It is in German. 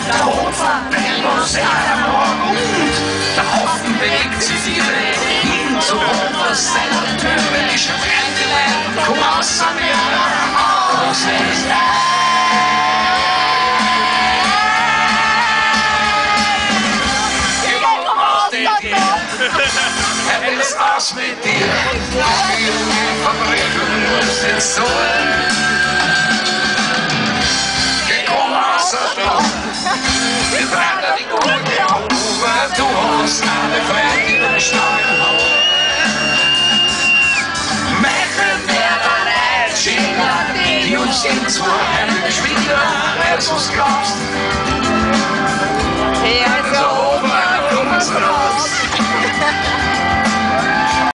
der Hofer, ambros, seine und der Haufen bewegt sich hin zu Hofers seiner Tür, wenn ich schon reingeleitet, komm aus an mir, aus ist er will es aus mit dir, wie du mir verbrechen musst jetzt so. Geh komm aus der Stadt, wir brennen die gute Uhr, du hast alle Freunde in den Stangen. Machen wir dann ein Schiller, die uns in zwei Hände schwingen, wer es uns glaubst.